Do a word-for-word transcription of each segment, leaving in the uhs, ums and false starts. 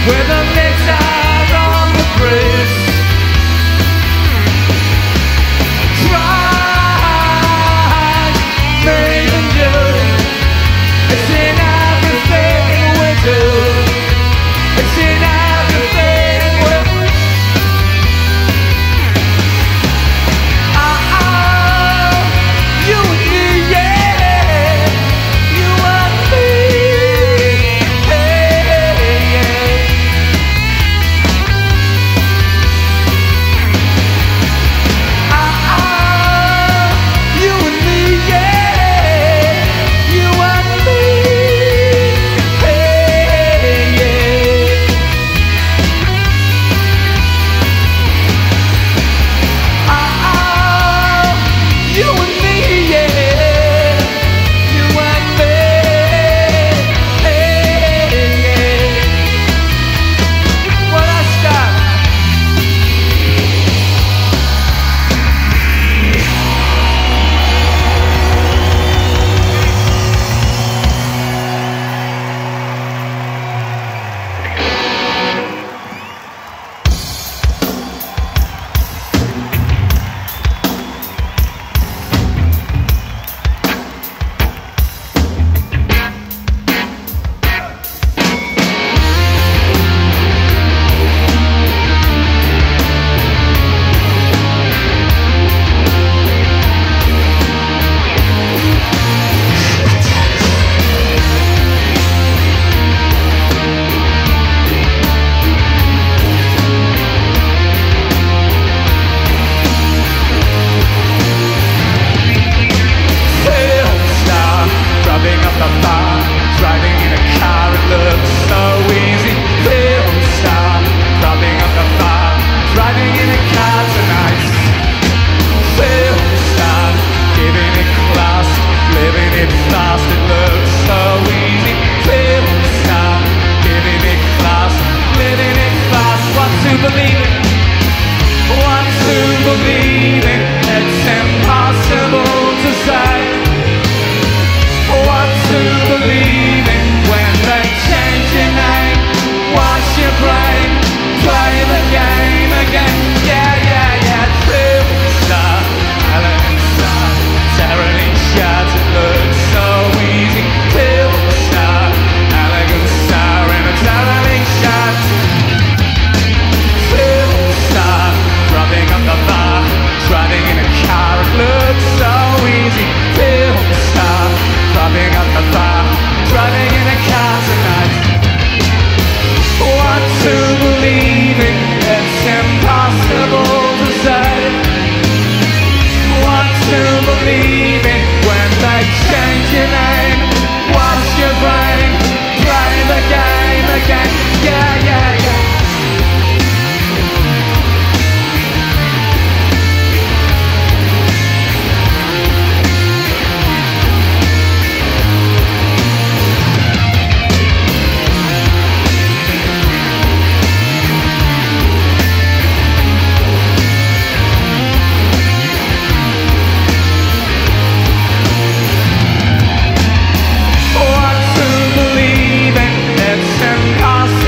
where the legs are on the bridge. Try making you. It's in everything we do. It's in everything we do. Oh, oh, you and me, yeah. You and me, hey, yeah. Oh, oh, you and me, yeah. You and me, hey, yeah. Oh, oh, you and me, yeah. You and me, hey, yeah. What I stop. Film star, rubbing up the bar, driving in a car, it looks so easy. Film star, rubbing up the bar, driving in a car tonight. Film star, giving it class, living it fast, it looks so easy. Film star, giving it class, living it fast. What to believe in? What to believe in? It's impossible to say. What to believe in when they change your name? Wash your brain, play the game again. Yeah, yeah, yeah. Film star, elegant star, tearing in shots, it looks so easy. Film star, elegant star in a tearing shot. Film star, rubbing up the bar, driving in a car, it looks so easy. Film star, rubbing up the bar, driving in a car tonight. What to believe in? It's impossible to say. What to believe in when they change your name? Wash your brain, play the game again. Yeah, yeah, yeah. What to believe in? It's impossible.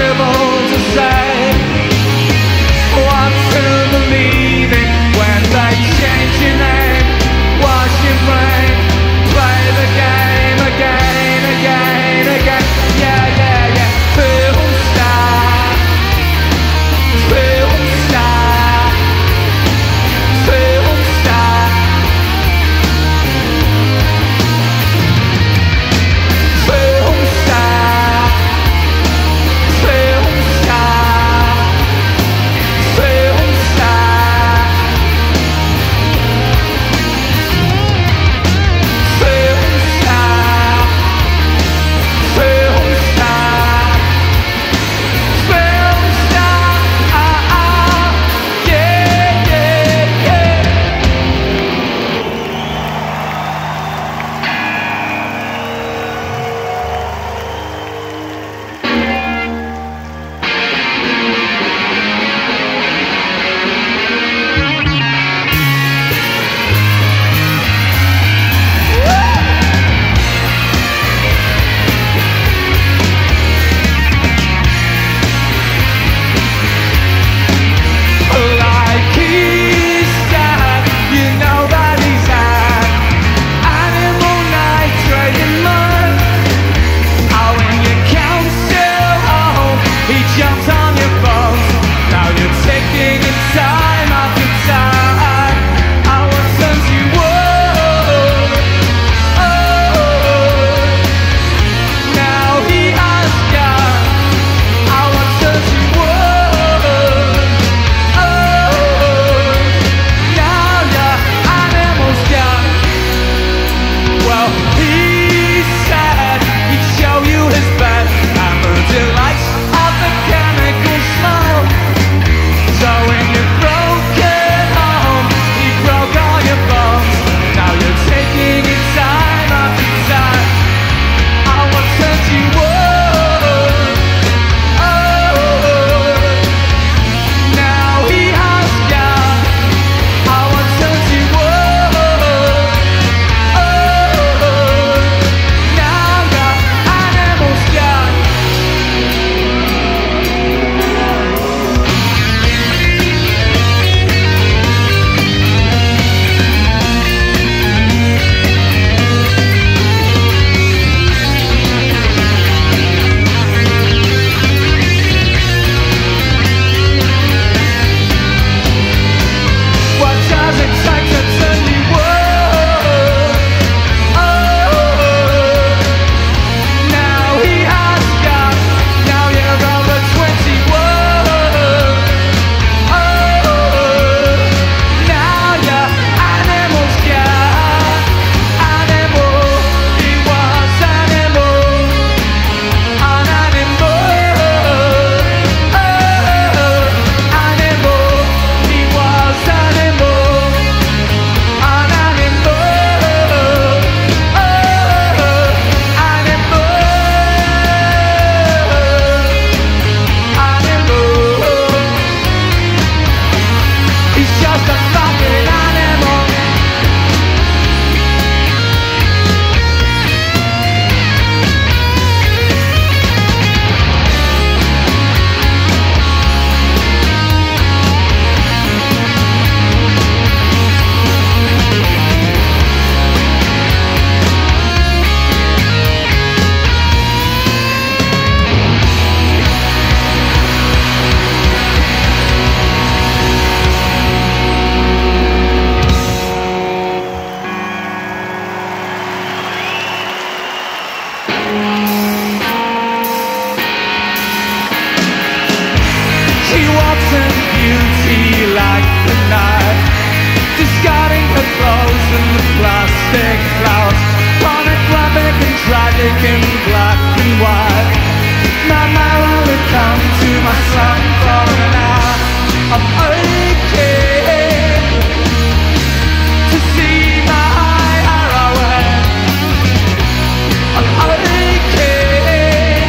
She walks in beauty like the night, discarding her clothes and the plastic flowers, pornographic and tragic in black and white. My mother would come to my son for an hour. I'm aching to see my heroine. I'm aching,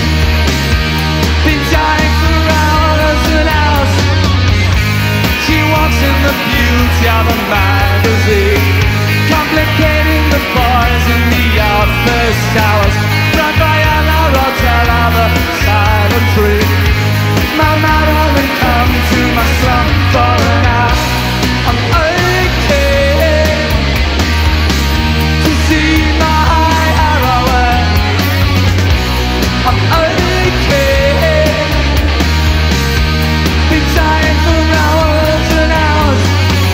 been dying for hours and hours. She walks in the beauty of a magazine, complicating the boys in the office hours, run by a hotel of a silent tree. My mother would come to my son for an hour. I'm aching to see my heroine. I'm aching, been dying for hours and hours.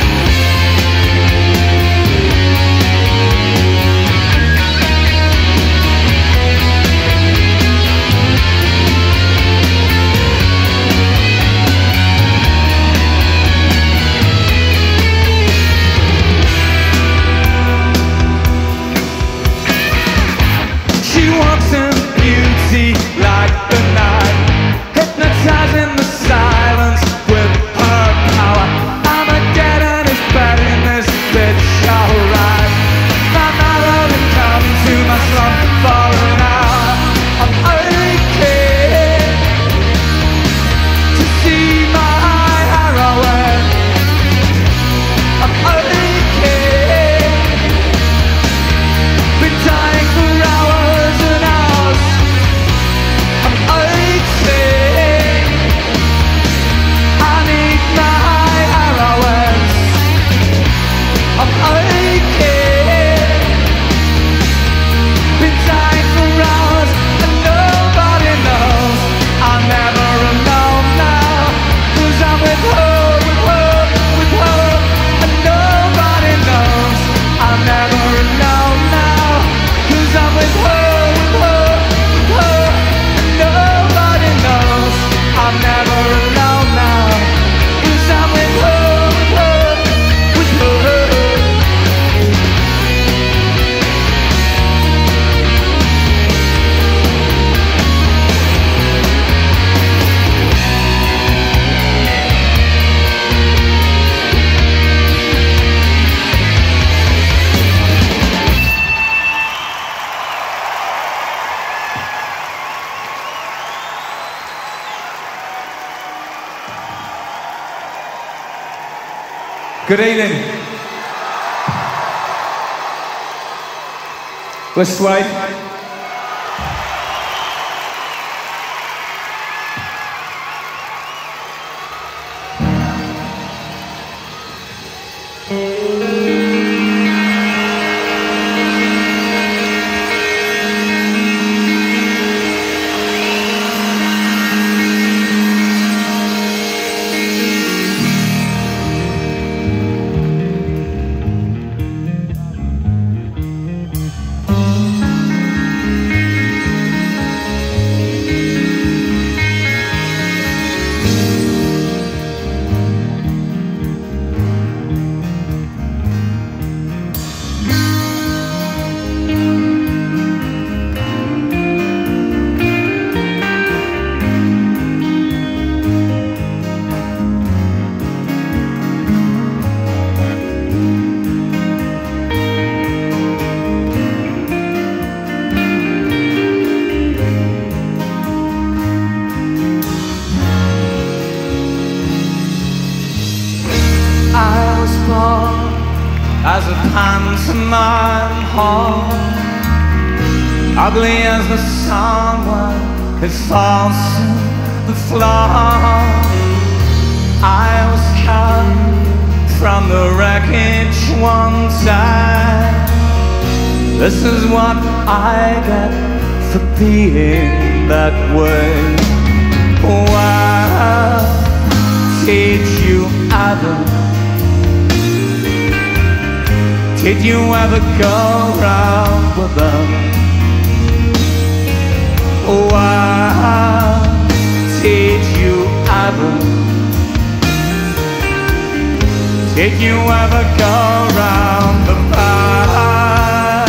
Like the night, hypnotizing the silence with her power. Armageddon is bad in this bitch, alright. My mother would come to my son for an hour. I'm aching to see my heroine. I'm aching, been dying for hours and hours. Good evening. Let's wait. As a pantomime hall, ugly as the someone that falls to the floor. I was cut from the wreckage one side. This is what I get for being that way. Why did you ever Did you ever go round with them? Why did you ever Did you ever go round the bar?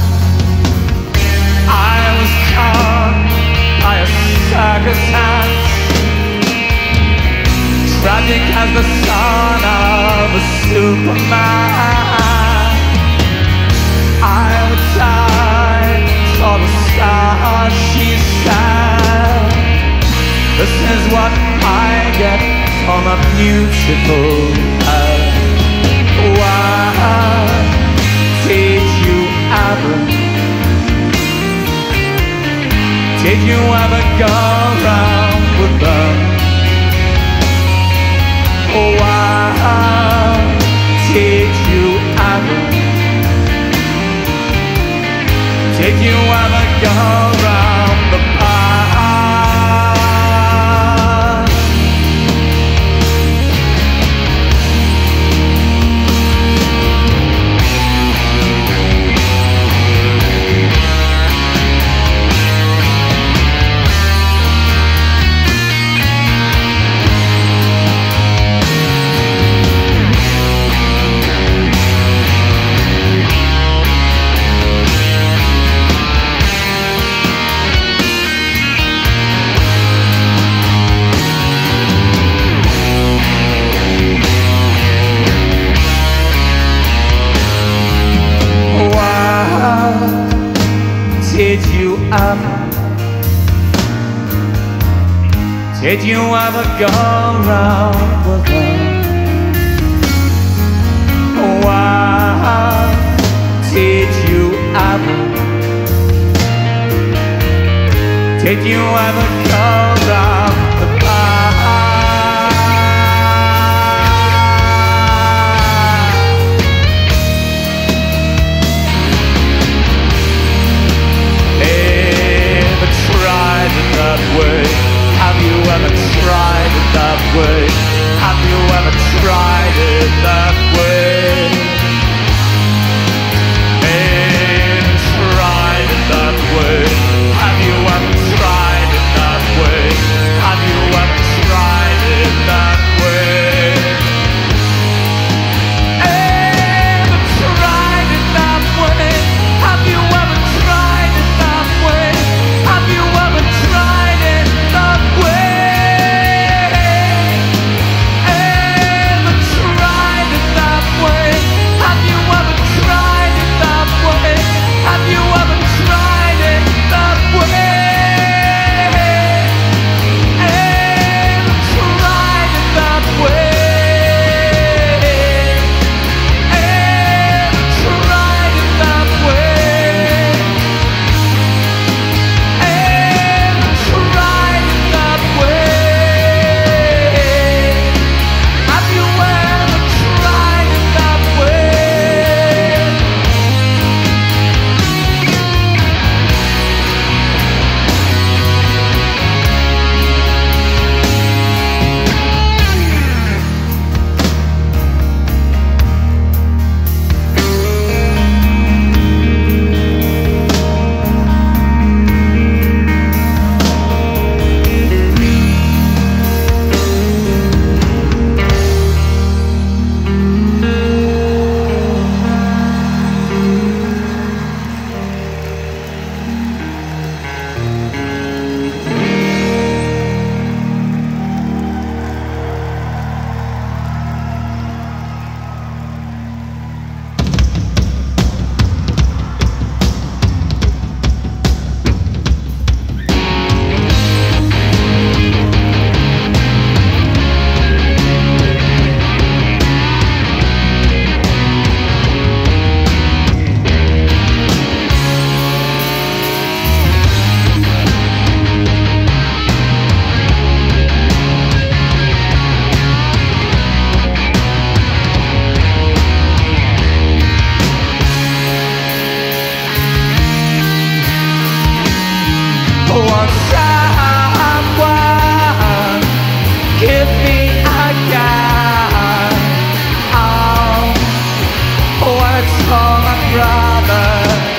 I was caught by a circus hat, tragic as the son of a Superman. I would die for the stars, she said. This is what I get from a beautiful earth. Why did you ever, did you ever go round with them? Why did you ever, did you ever go round the bar? Did you ever, did you ever go round with them? Why did you ever, did you ever go round the bar? That way? Have you ever tried it that way? Have you ever tried it that way? And tried it that way? Have you ever tried it that way? Have you ever tried it that way? Ever tried it that way? Have you ever tried it that way? Have you ever tried it that way? Ever tried it that way? Have you ever tried it that way? Have you ever tried it that way? Ever tried it that way? Ever tried it that way? Tried it that way? Have you ever tried it that way? Want someone, give me a guy. Oh, when it's for my brother,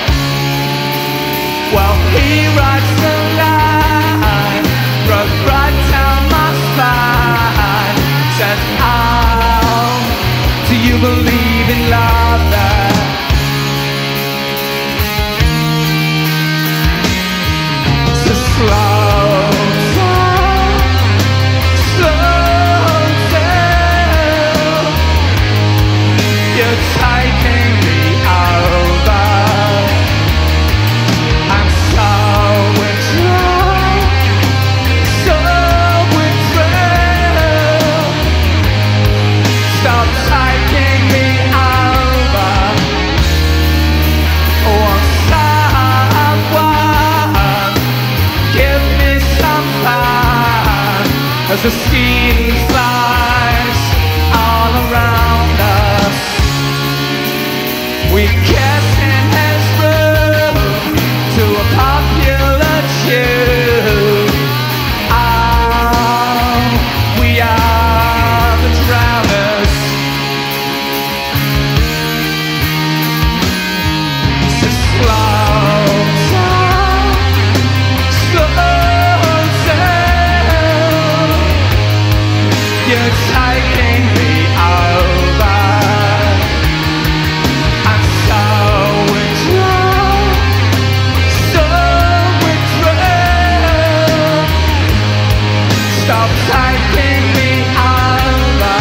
well, he writes the line, runs right down my spine, says, oh, do you You're taking me over. I'm so withdrawn, so withdrawn. Stop taking me over.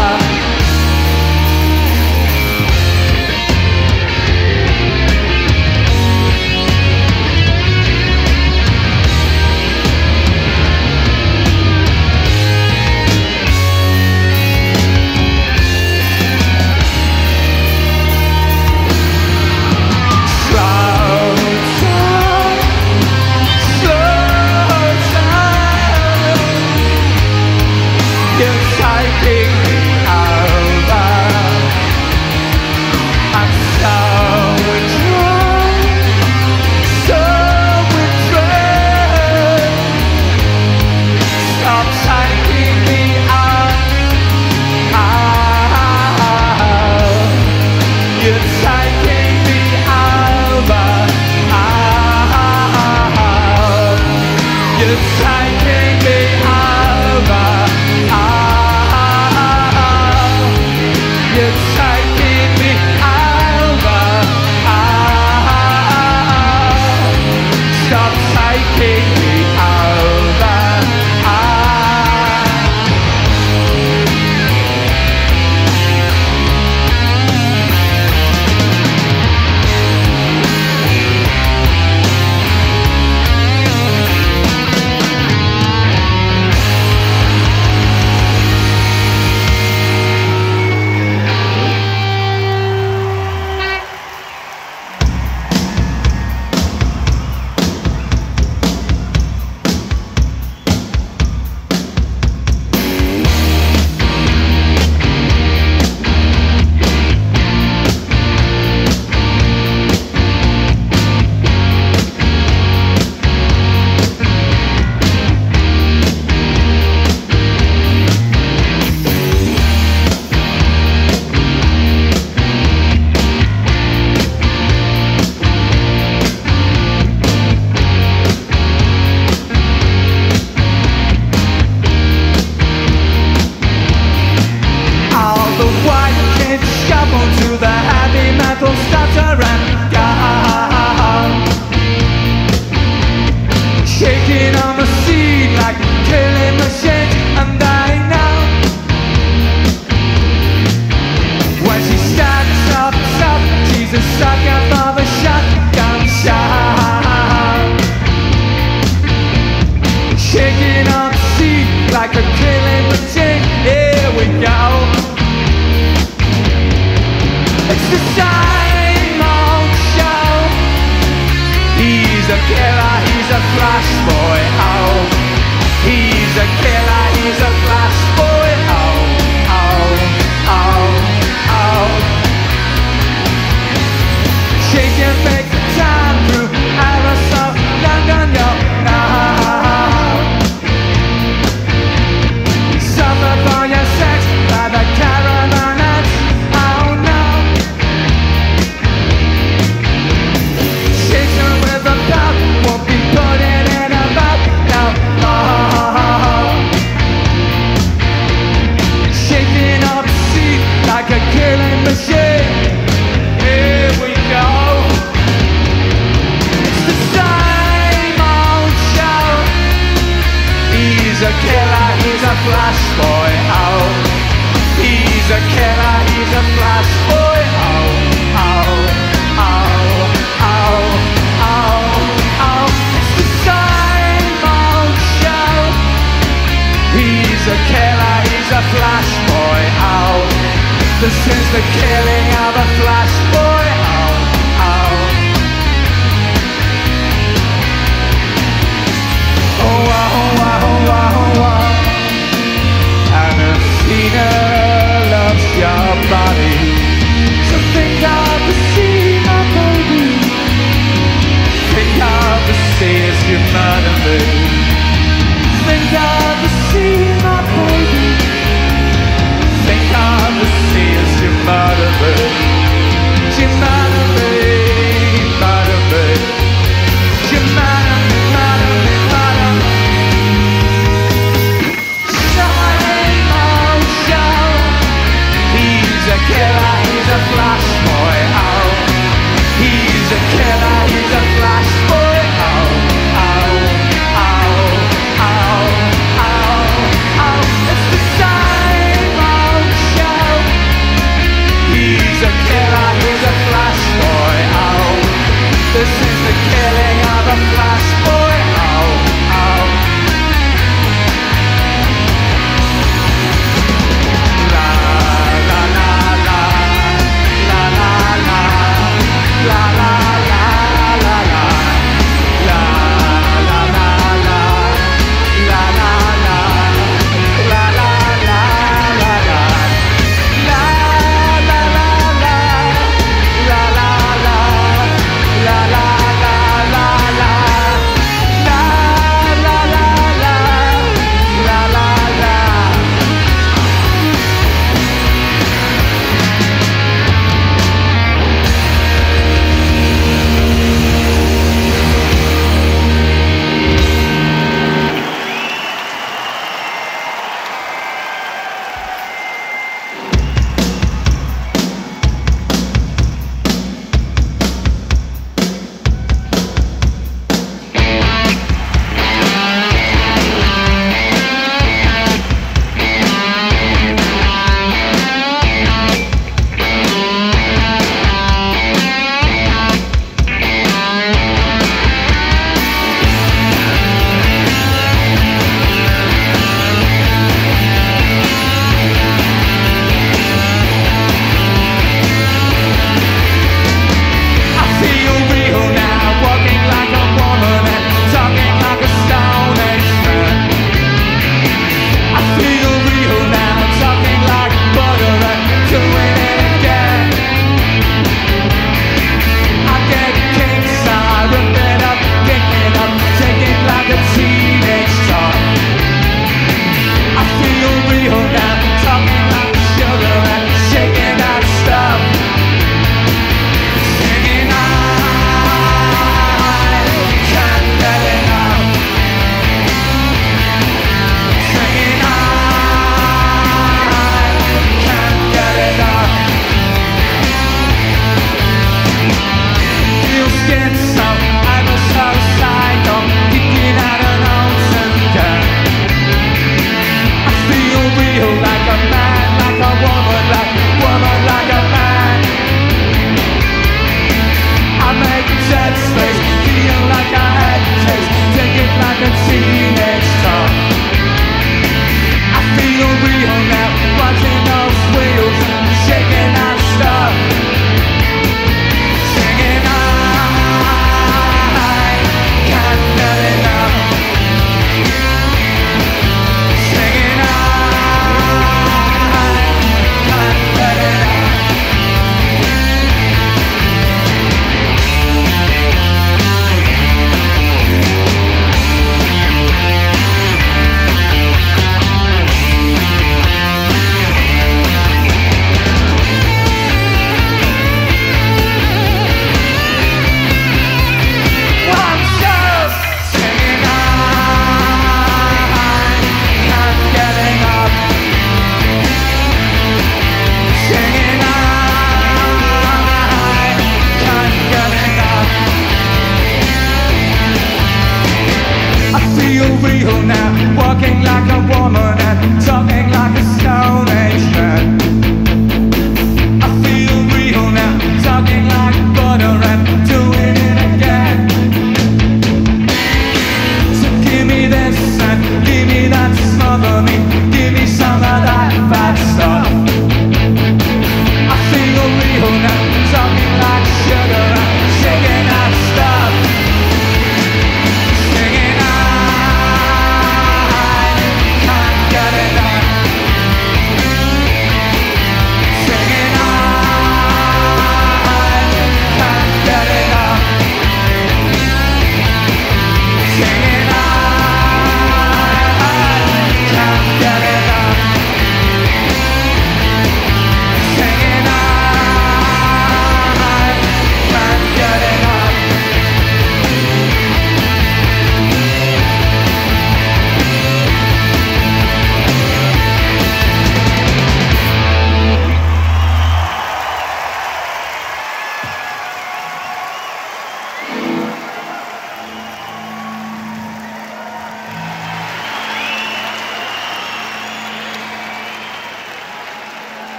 Think of the sea as you murder me.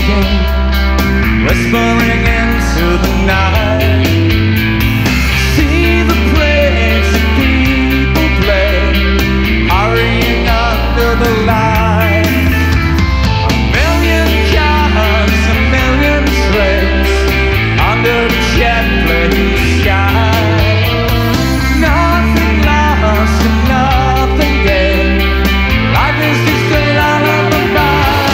speaking, whispering into the night. See the place that people play, hurrying under the light. A million cars, a million trains, under the jet blue sky. Nothing lost and nothing gained. Life is just a lullaby.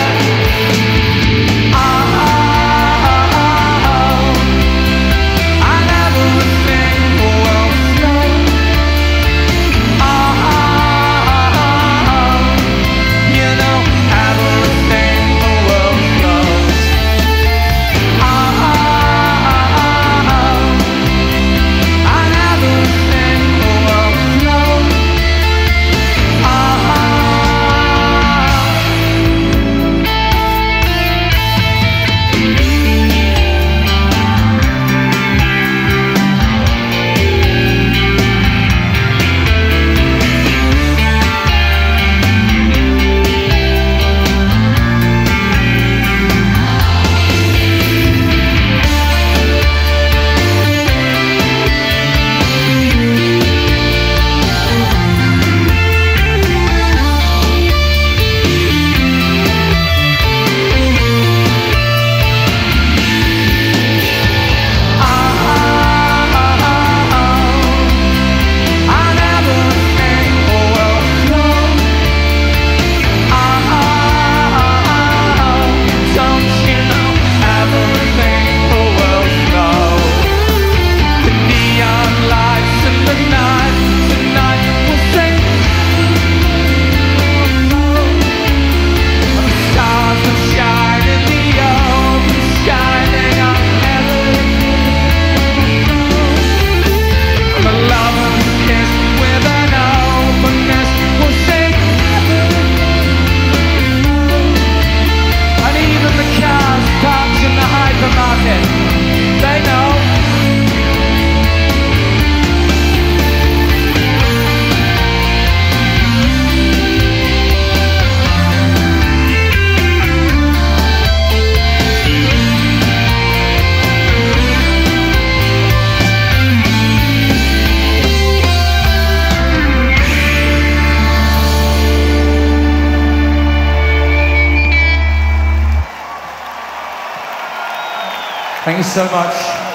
Thank you so much.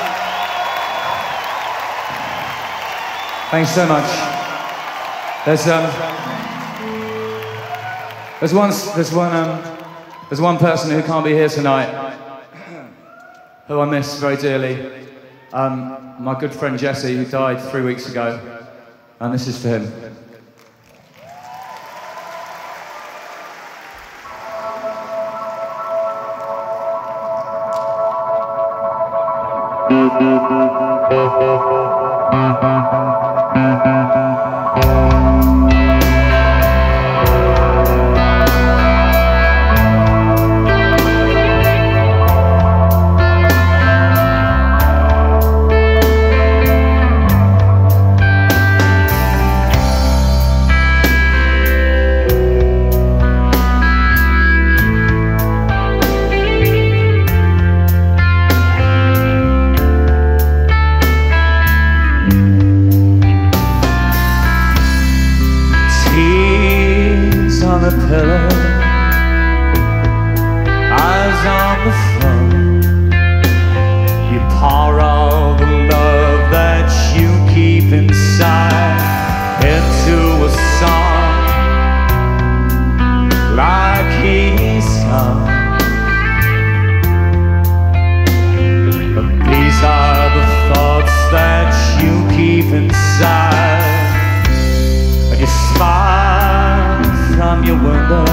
Thanks so much. There's um, there's one, there's one, um, there's one person who can't be here tonight, who I miss very dearly. Um, my good friend Jesse, who died three weeks ago, and this is for him. pillow, eyes on the phone. You pour all the love that you keep inside into a song, like he's sung. But these are the thoughts that you keep inside, and you smile from your window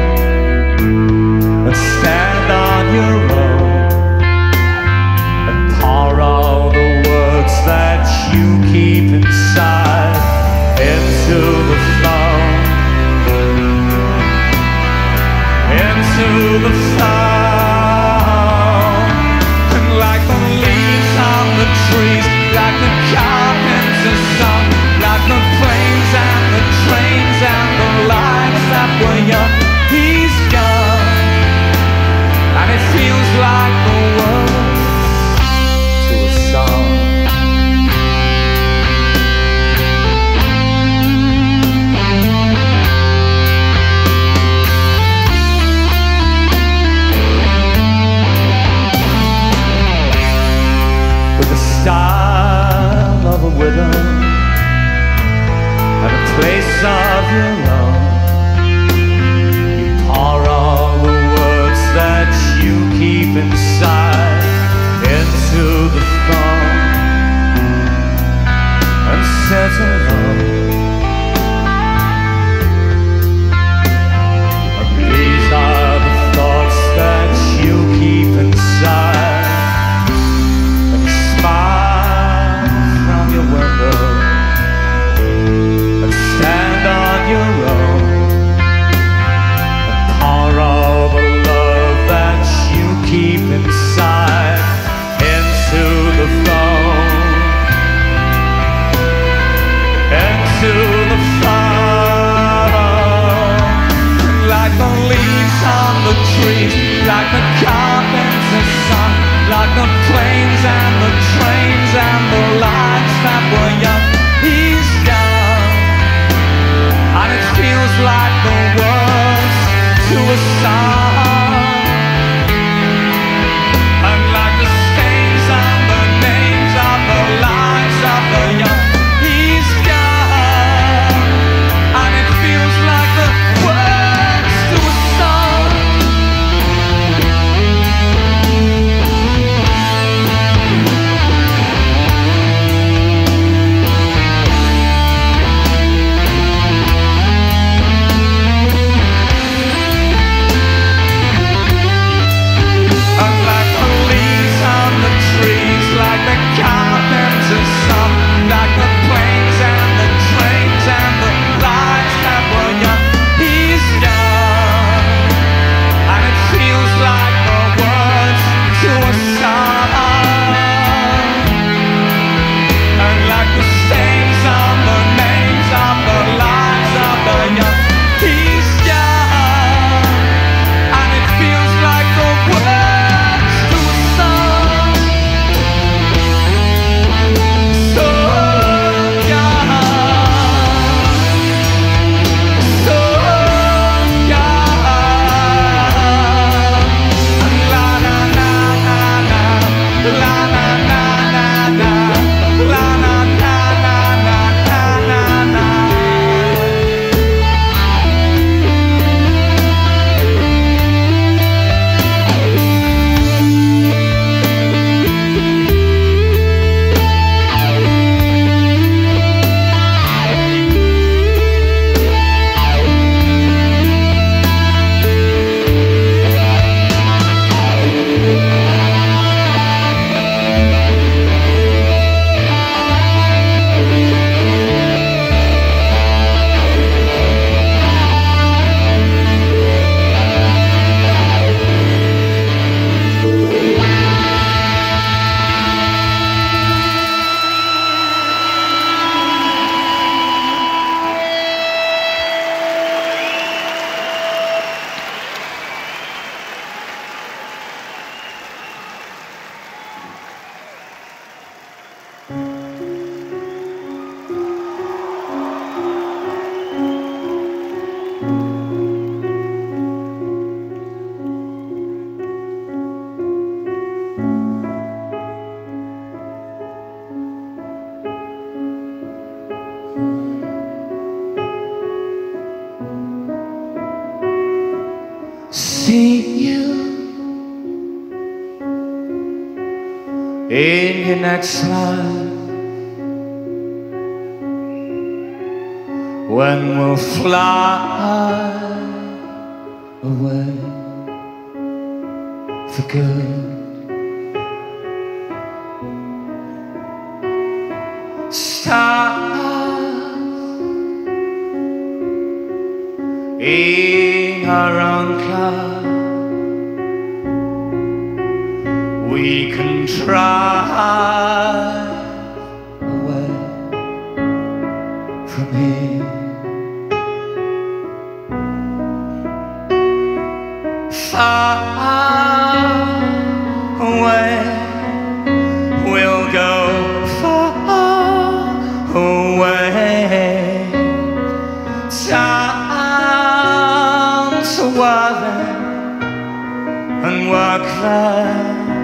and stand on your own and pour all the words that you keep inside into the flow, into the flow. And like the leaves on the trees, like the carpenters song, like the planes and the trains and the lights that were young, he's gone, and it feels to a song. And like the stains and the names of the lives of the young, he's gone. And it feels like the words to a song. Like the carpenter's song, like the planes and the trains and the lights that were young, he's gone. And it feels like the words to a song. And like the stains on the names of the lives of the young, he's gone. And it feels like the words to a song. See you in your next life, when we'll fly away for good. Stars in our own car, we can drive away from here. Far away, we'll go far away. Down to Warren and work there.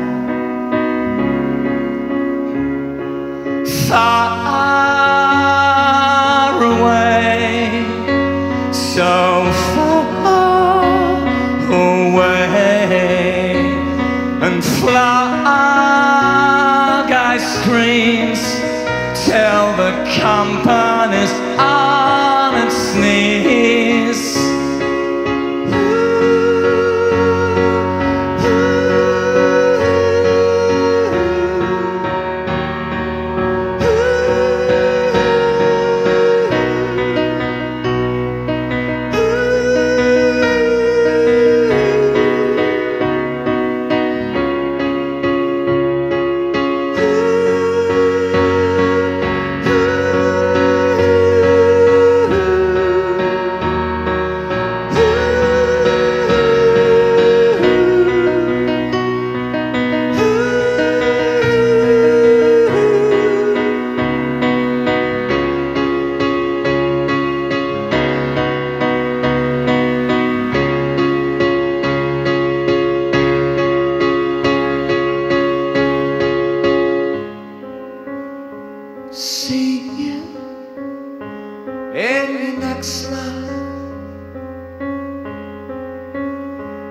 Far away, so far away, and flag ice creams tell the company's on its knees. Ooh, ooh, ooh.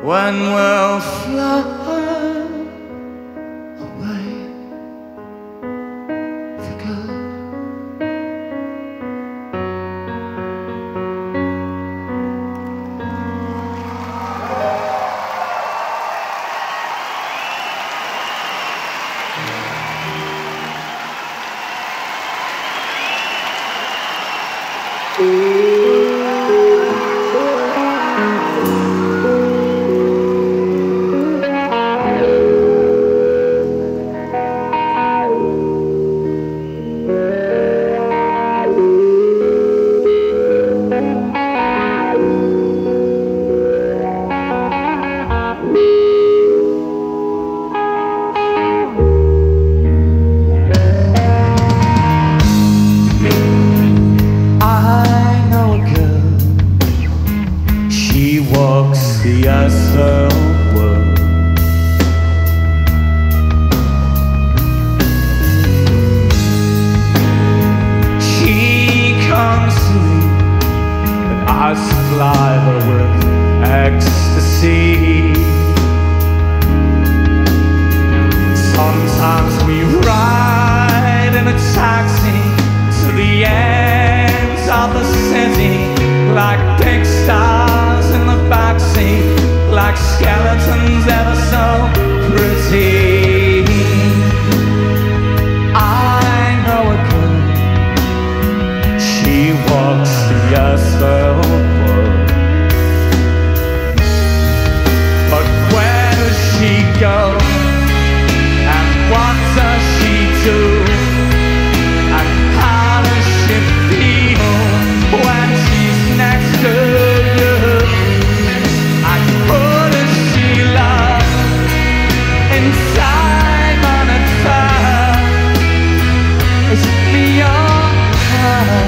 when we'll fly away for good. Walks the asphalt world. She comes to me and I supply her with ecstasy. Sometimes we ride in a taxi to the ends of the city like big stars in the backseat, like skeletons ever so pretty. I know a girl, she walks the asphalt world. But where does she go? And what does she do? And how does she feel when she's next to you? And who does she love inside on a fire? Is it me or her?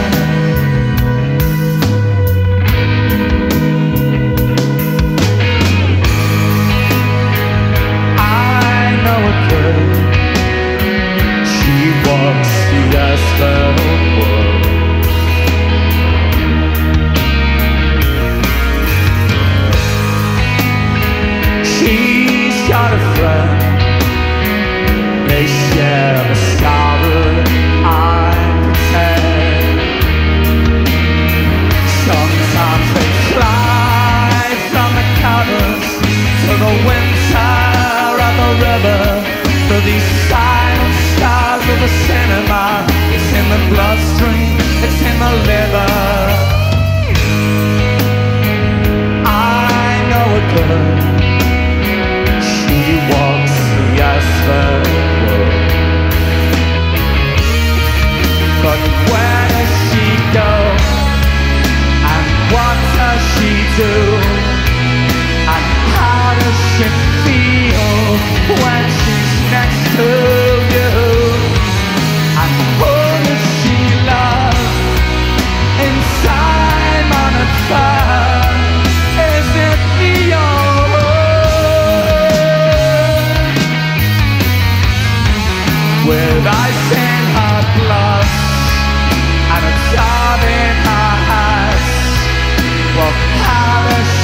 I know a girl, she walks the asphalt world. She's got a friend, they share the scarlet I pretend. Sometimes they fly from the covers to the winter at the river, to these silent stars of the cinema. It's in the bloodstream, it's in the liver. I know a girl, she walks the asphalt world. But where does she go? And what does she do? And how does she feel when she's next to you? And who does she love inside on a fire? Is it me or with ice in her blood and a job in her hands? Well, how does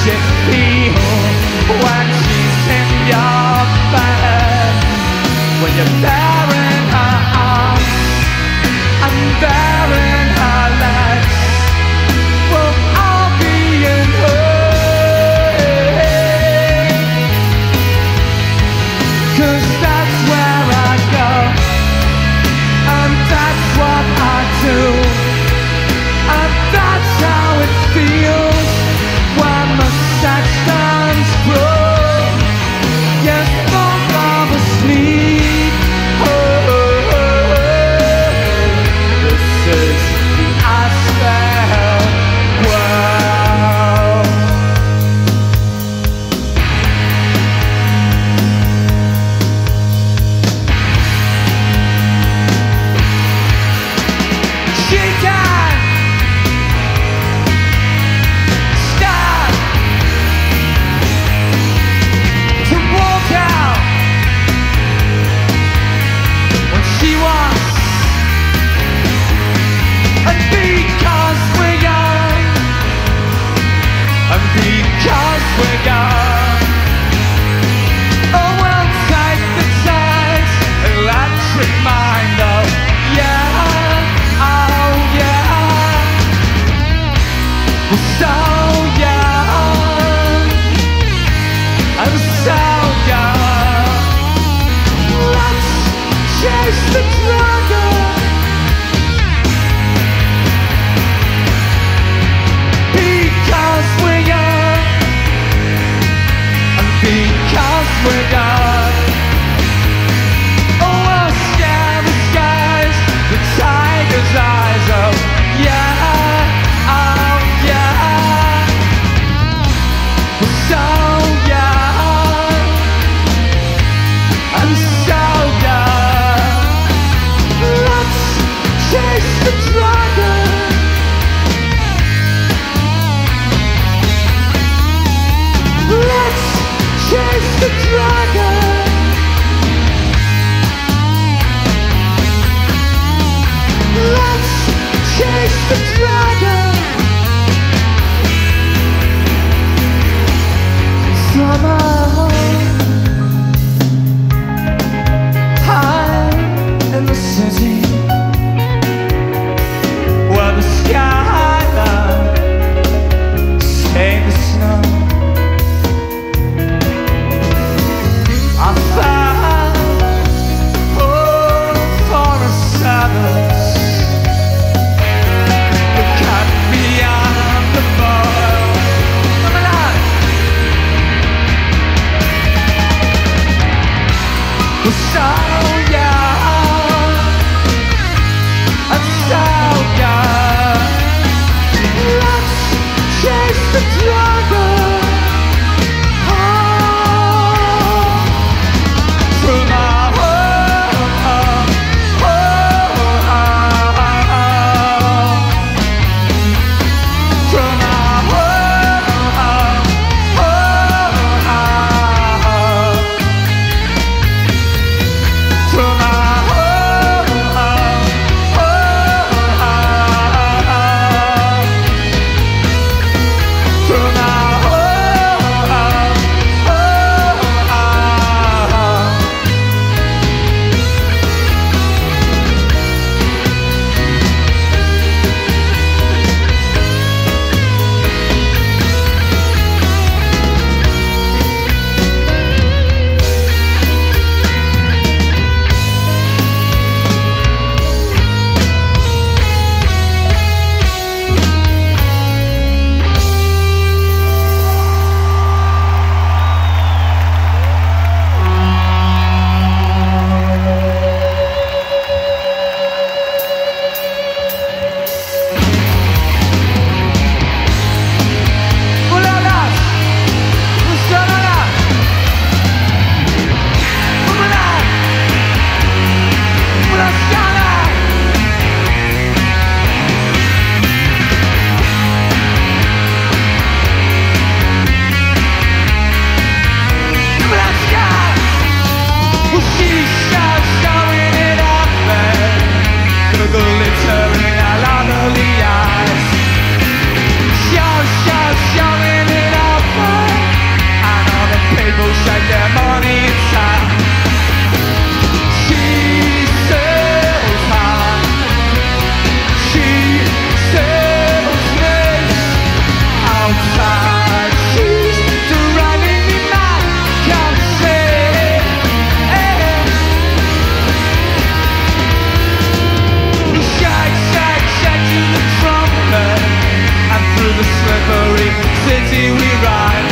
right.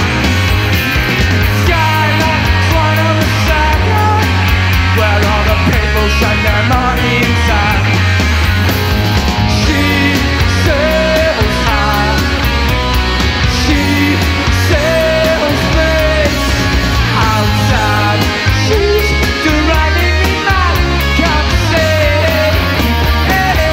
Skyline's one of the second, where all the people shine their money inside. She sails high, she sails space outside. She's driving me mad, can't say hey.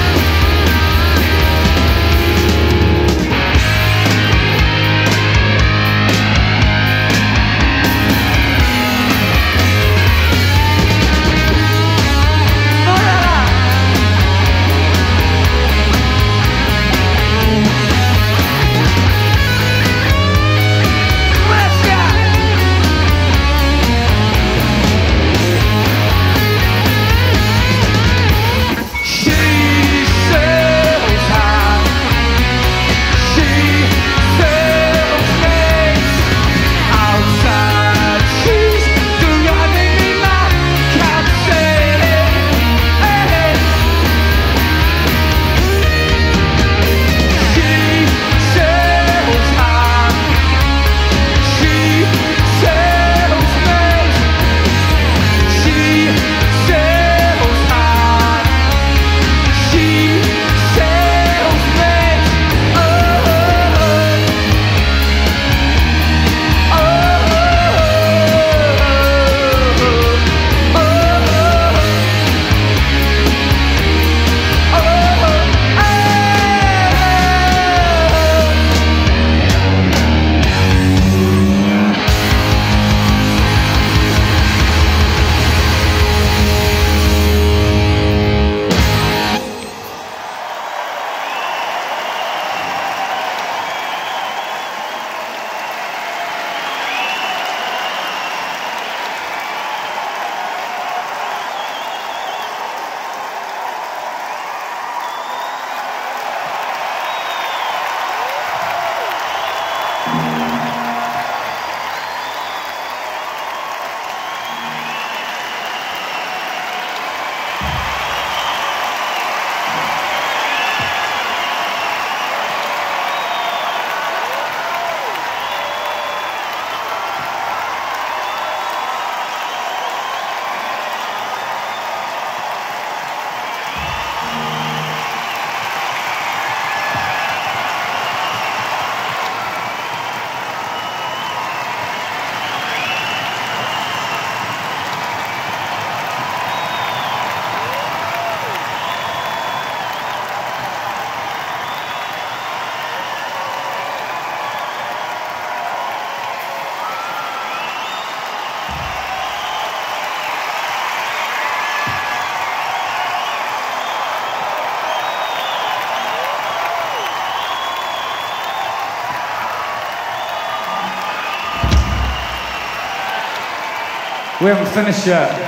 We haven't finished yet.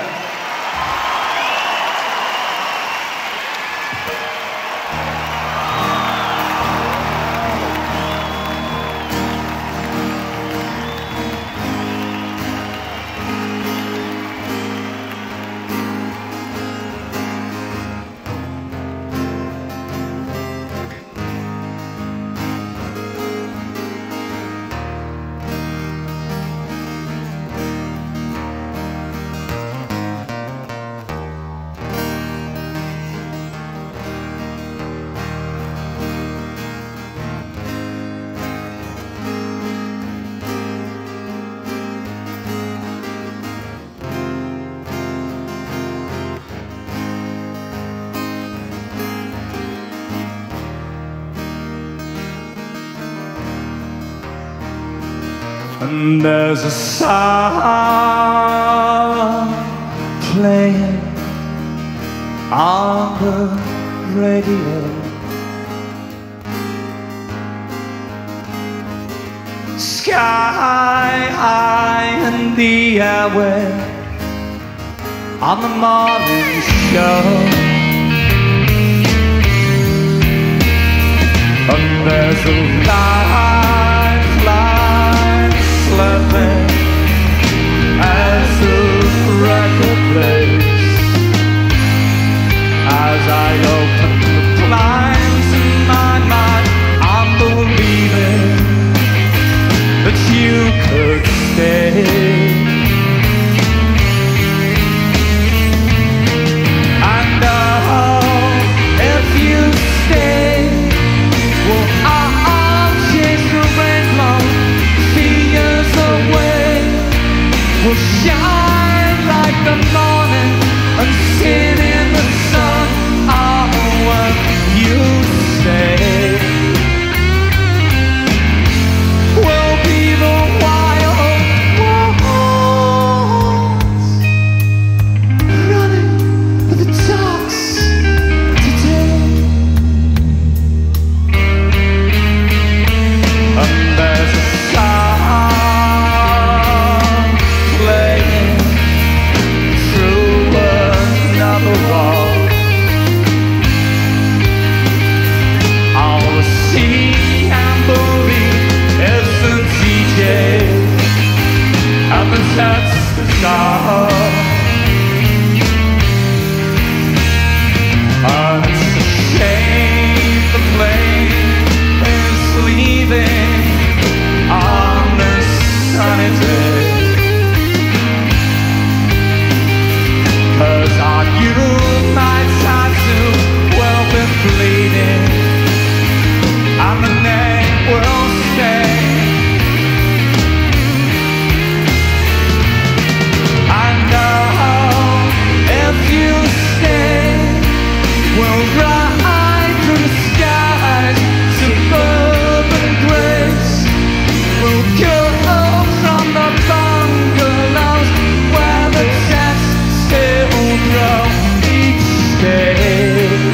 And there's a song playing on the radio. Sky high in the airway on the morning show. And there's a lifeline slipping as the record plays, as I open the blinds in my mind, I'm believing that you could stay. And oh, if you stay, well, I'll chase the rainbow, see years away. We'll shine like the morning and sit in the sun. Oh, when you stay, we'll be the wild ones, running for the talks today. And there's a song playing through another wall. All the sea and movie is the D J, and the touch the song. And it's a shame the plane is leaving on this sunny day, 'cause our youth nights are too well been bleeding, and the name will stay. And oh, if you stay, we'll ride through the skies, suburban grace. We'll go from the bungalows where the tents still grow each day.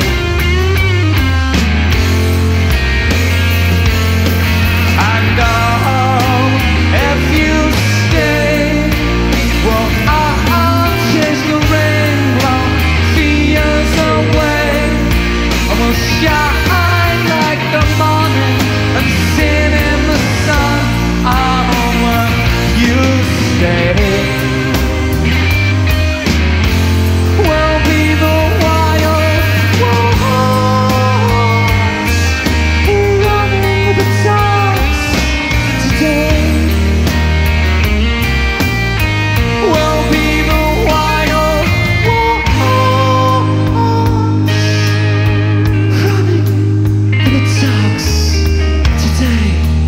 And oh, if you stay, well, I'll chase the rainbow, see years away. And we'll shine like the morning and sit in the sun. Oh, when you stay, we'll be the wild ones, running the talks today. We'll be the wild ones, running the talks today.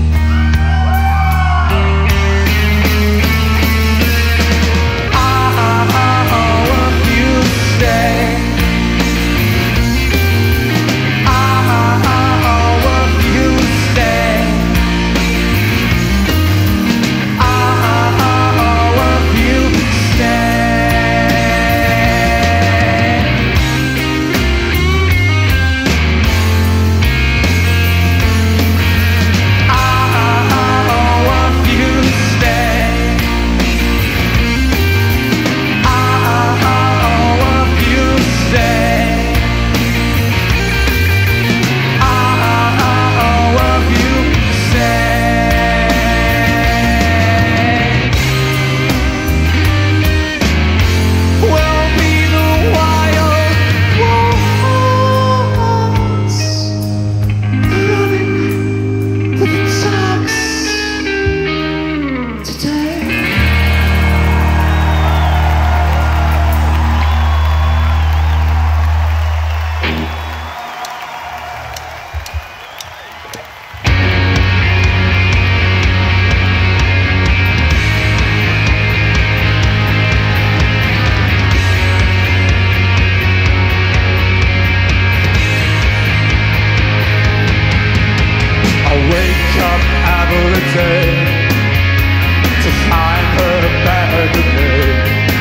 To find her back again,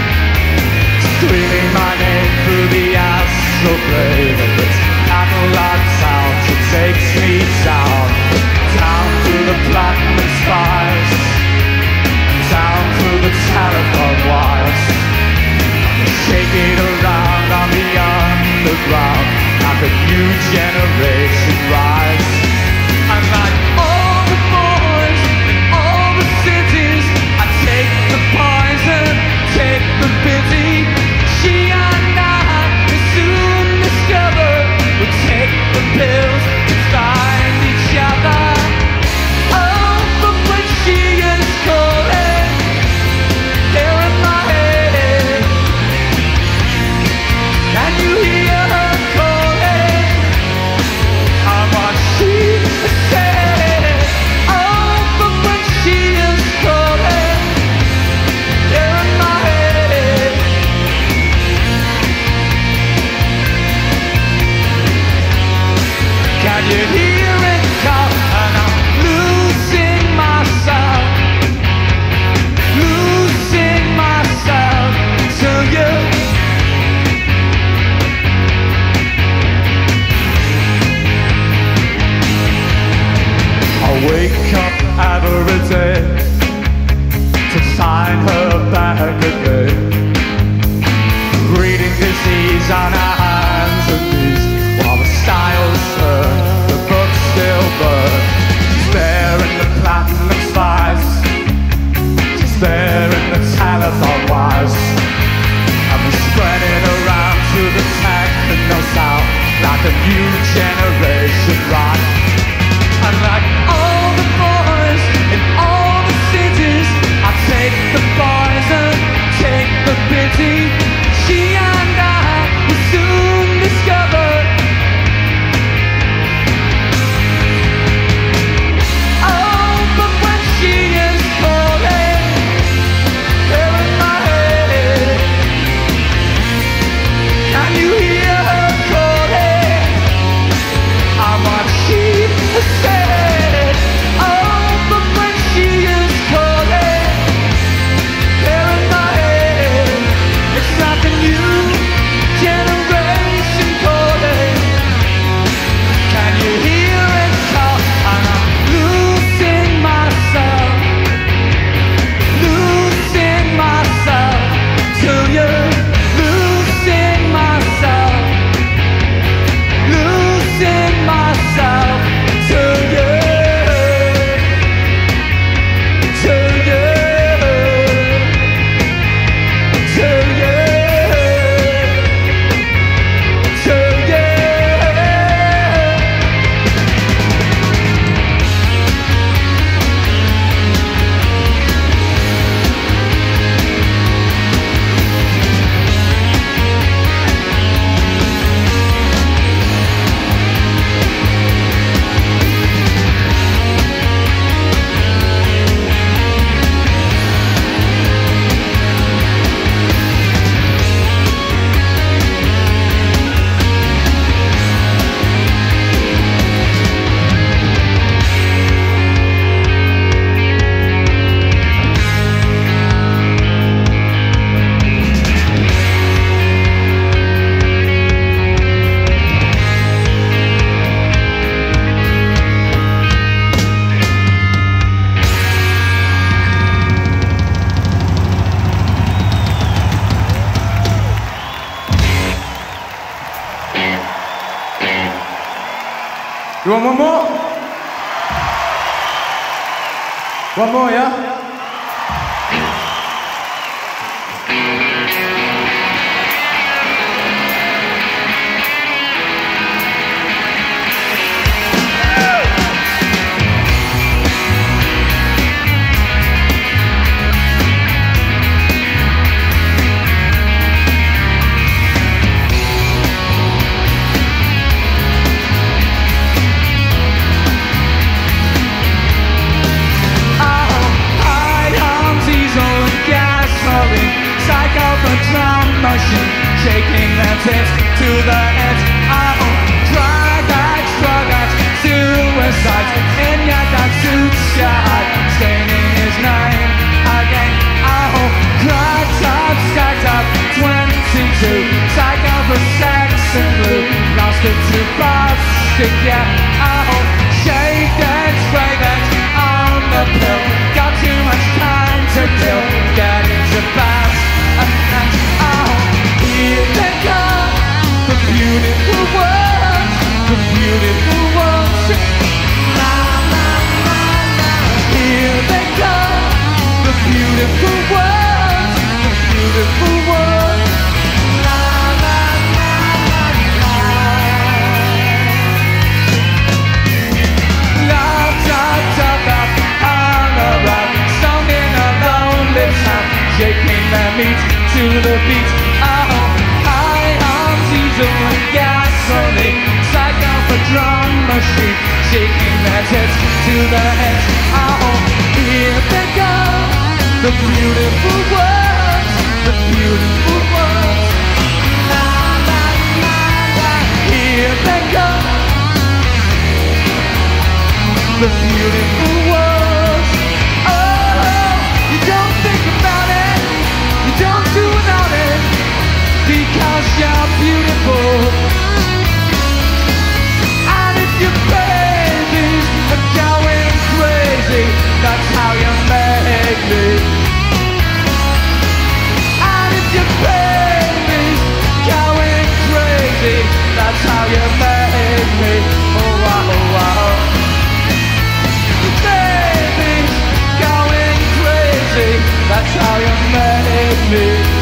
screaming my name through the astral plane. And it's analog sound, it takes me down, down through the platinum spires, down through the telephone wires, shaking around on the underground, and the new generation rise. And like all the boys in all the cities, I take the poison, take the pity. She and I will soon discover, we'll take the pills to find each other. Oh, but when she want one more? One more, yeah? Shaking their tits to the heads. Oh, drug addicts, drug addicts, suicides. In your dad suicide, staining his name again. Oh, cracked up, stacked up, twenty-two. Psycho for sex and blue, lost it to plastic, yeah. Oh, shake it, spray that on the pill. Got too much time to kill, getting to pass. And oh, here they come, the beautiful ones, the beautiful ones. La la la la. Here they come, the beautiful ones, the beautiful ones. La la la la la. Locked up, up, up, all around, stoned in a lonely town, shaking their meat to the beat. Oh, high on diesel and gasoline, psycho for drum machine, shaking their tits to the heads. Oh, here they go, the beautiful ones, the beautiful ones. La la la la. Here they go, the beautiful ones. Oh, you don't think about it, you don't do without it, because you're beautiful. And if your babies are going crazy, that's how you make me. And if your babies going crazy, that's how you make me. Oh wow, oh wow. Your babies going crazy, that's how you make me.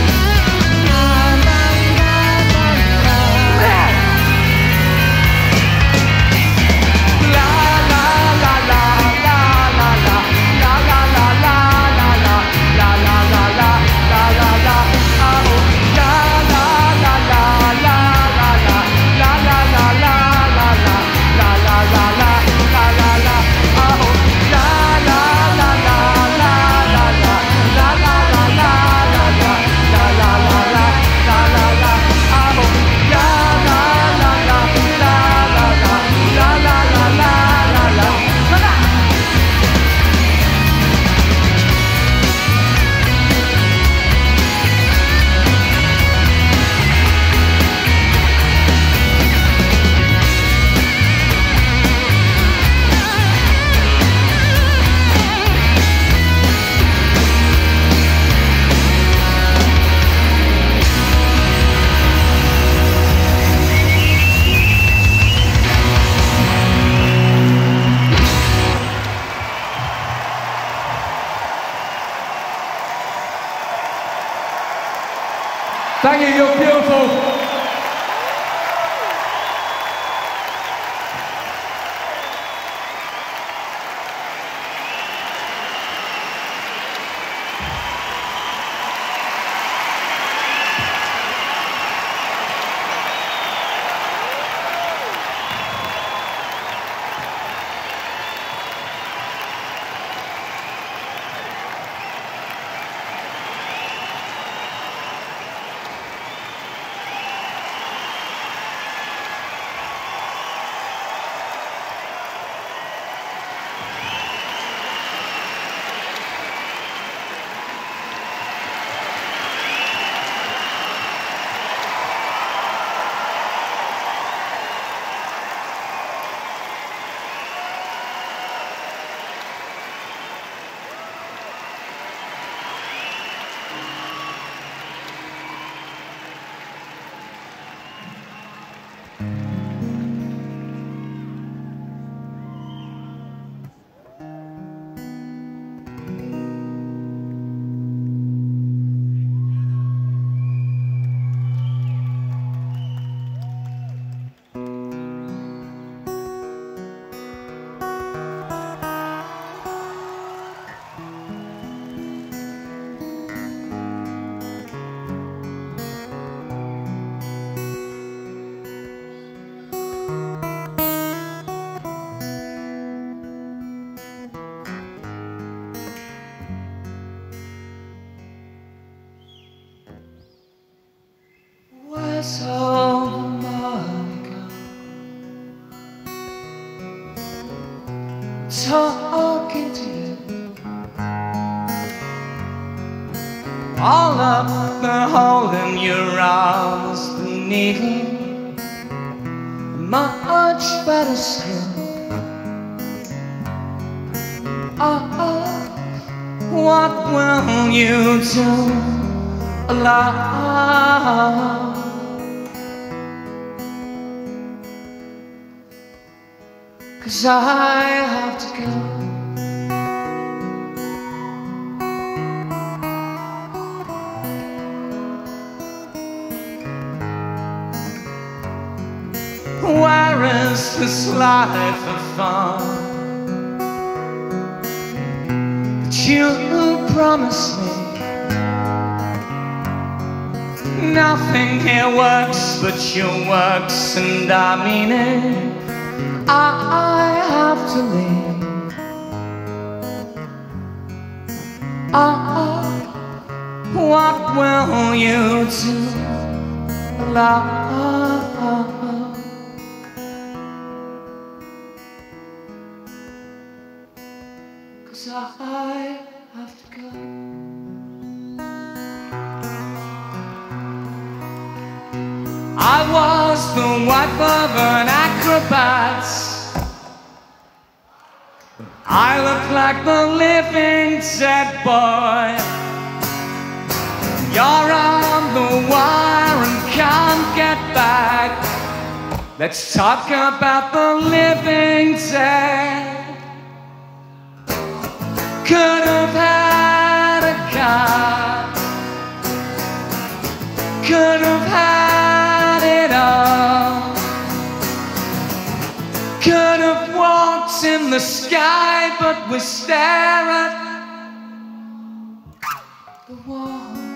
Thank you, you're beautiful. all the money gone? Talking to you, all up the hole in your arms, the needle, much better skill. Oh, oh, what will you do, love? Cause I have to go. Where is this life of fun that you promised me? Nothing here works but your works, and I mean it. I have to leave. Oh, what will you do, love? Cause I have to go. I was the wife of an acrobat. I look like the living dead boy. You're on the wire and can't get back. Let's talk about the living dead. Could have had a car, could have had it all, could have walked in the sky, but we stare at the wall.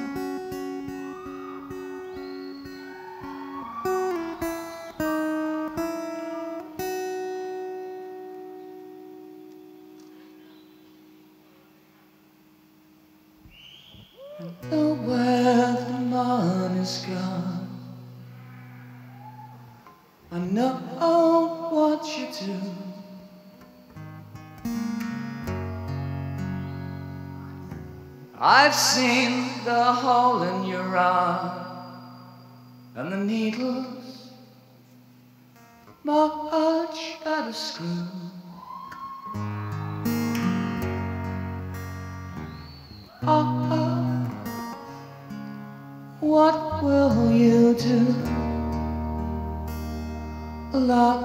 And know where the money's gone. I know what you do. I've seen the hole in your arm and the needles much out of screw. Oh, oh, what will you do, love?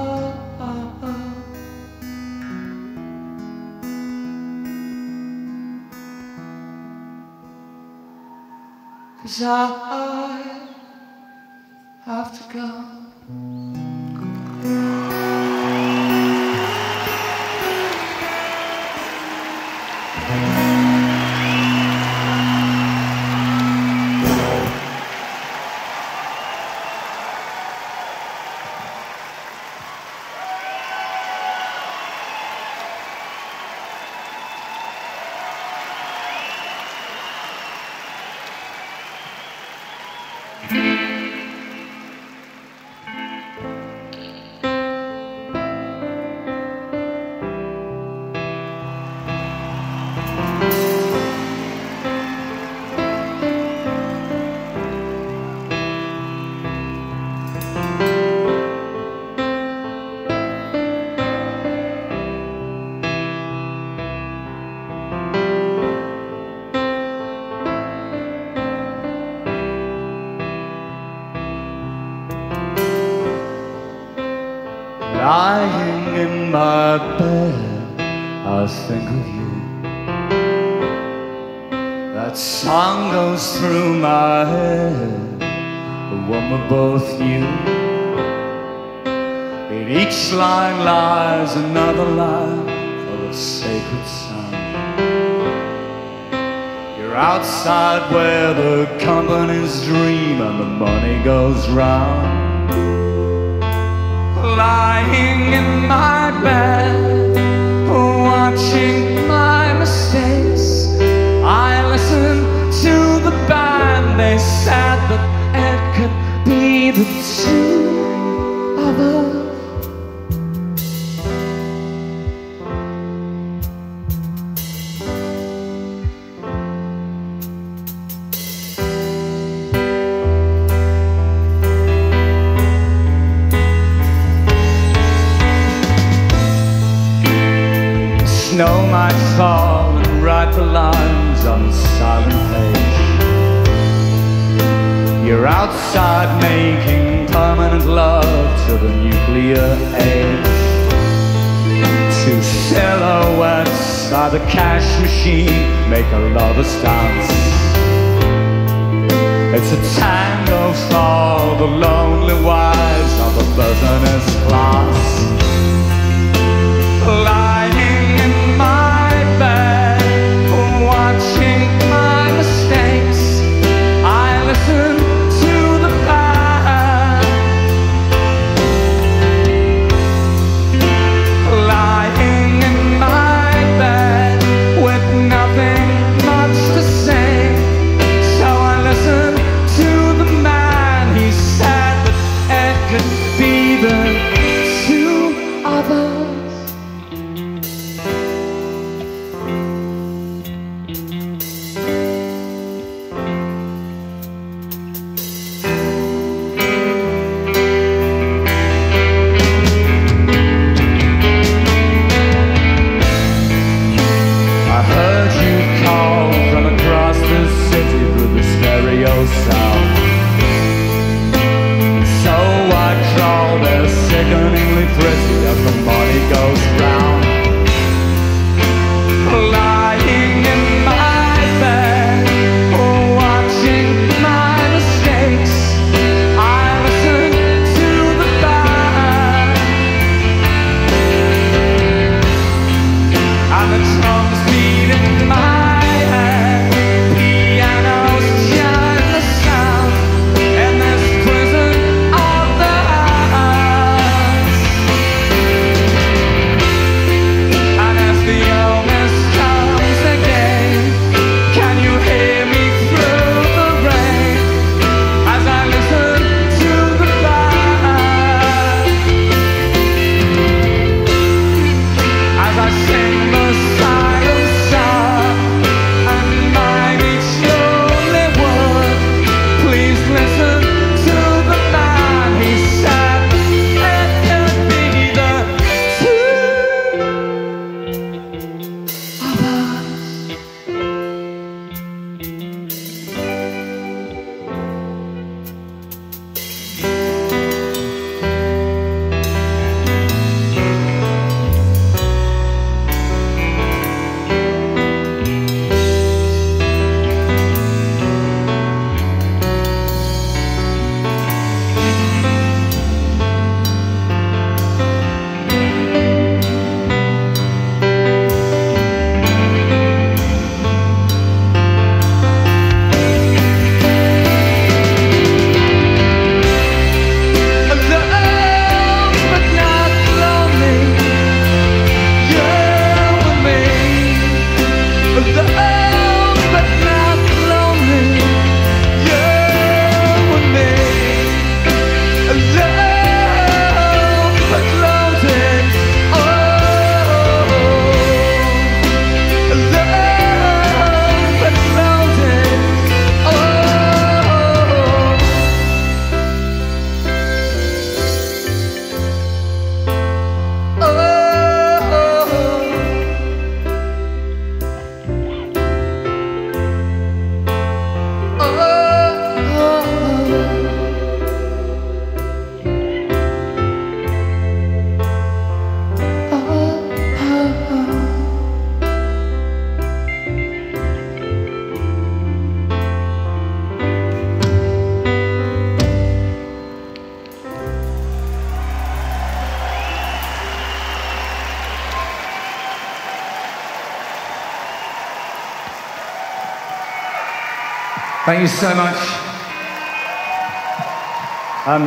Cause I have to go. Lying in my bed, I think of you. That song goes through my head, the one we both knew. In each line lies another line full of sacred sound. You're outside where the companies dream and the money goes round. Lying in my bed, watching my mistakes, I listened to the band. They said that it could be I'd fall and write the lines on a silent page. You're outside making permanent love to the nuclear age. Two silhouettes by the cash machine make a lover's dance. It's a tango for the lonely wives of a business class. Lying in my bed, watching my mistakes, I listen to the band. Lying in my bed with nothing much to say, so I listen to the man. He said that it could be the two of us. Sound. So I crawl there sickeningly pretty as the money goes round. Lying in my bed, watching my mistakes, I listen to the band. And the drums beat in my head, pianos chime the sound in this prison of the heart. And as the illness comes again, can you hear me through the rain as I listen to the band? As I sing the silent song and mine each lonely word, please listen to the man. He said it could be the two of us. Alone but not lonely, you and me. Alone but not lonely, you and me. Alone but loaded, oh. Alone but loaded, oh. Thank you so much. Um,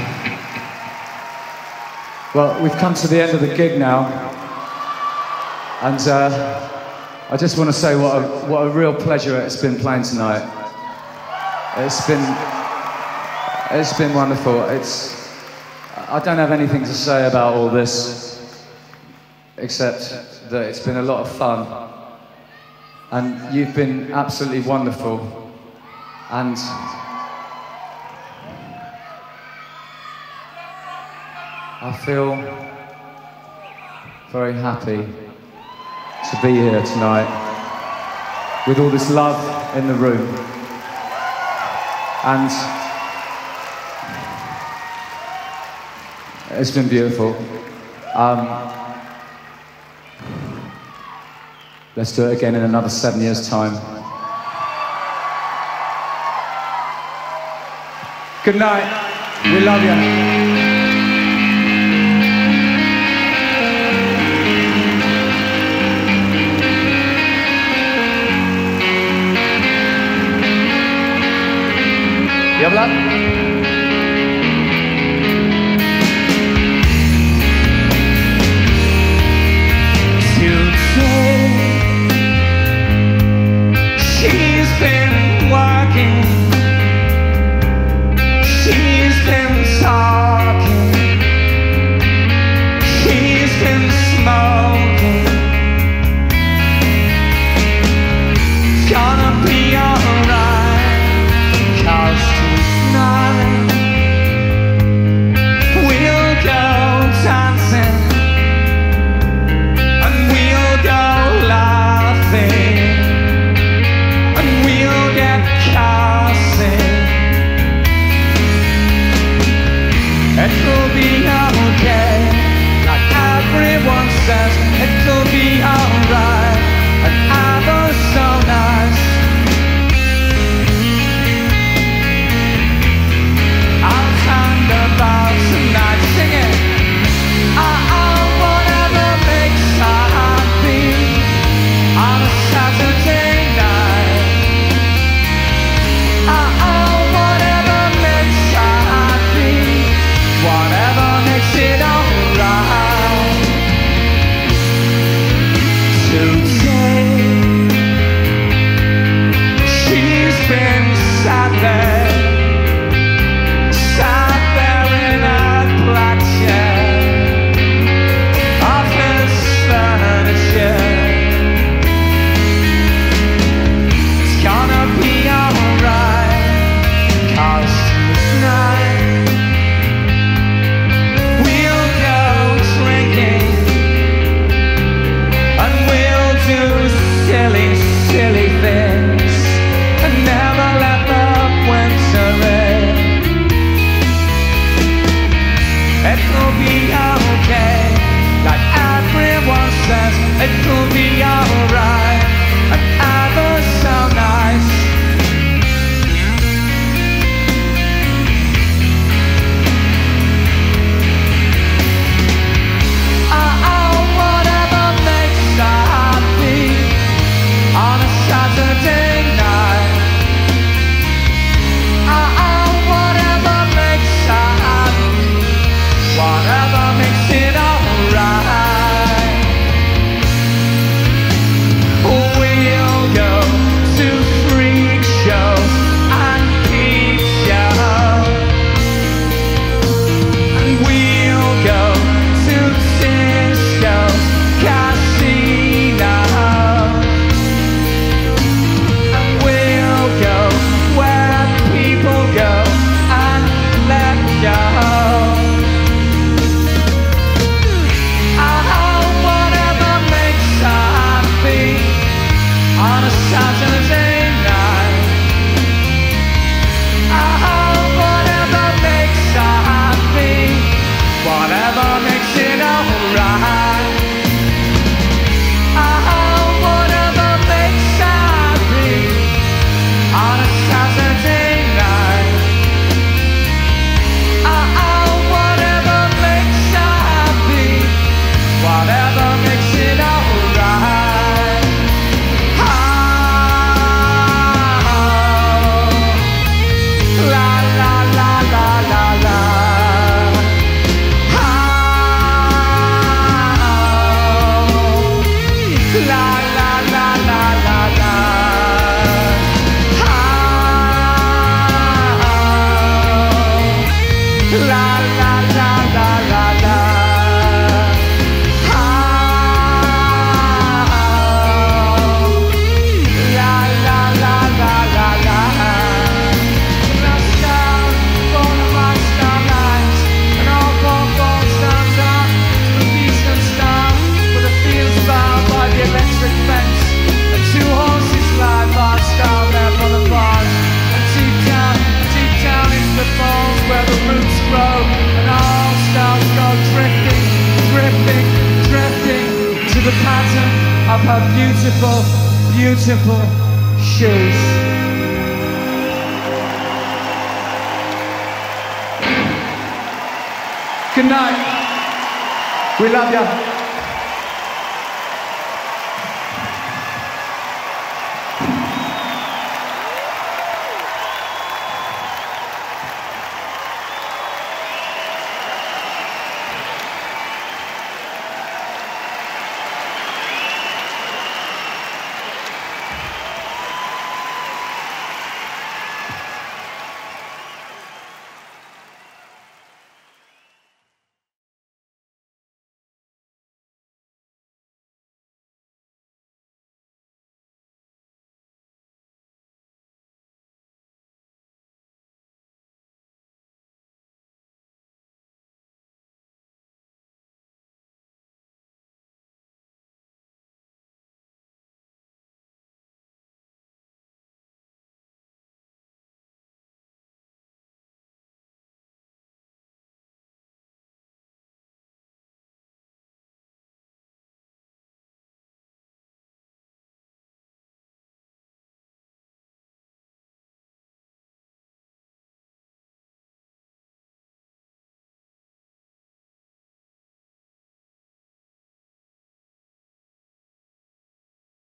well, we've come to the end of the gig now, and uh, I just want to say what a, what a real pleasure it's been playing tonight. It's been, it's been wonderful. It's, I don't have anything to say about all this, except that it's been a lot of fun, and you've been absolutely wonderful. And I feel very happy to be here tonight with all this love in the room. And it's been beautiful. Um, let's do it again in another seven years' time. Good night. We love you. ¿Y hablar? Today, she's been working, she's been talking, she's been smoking. It's gonna be alright, 'cause tonight we'll go dancing and we'll go laughing and we'll go beautiful shoes. Good night. We love you.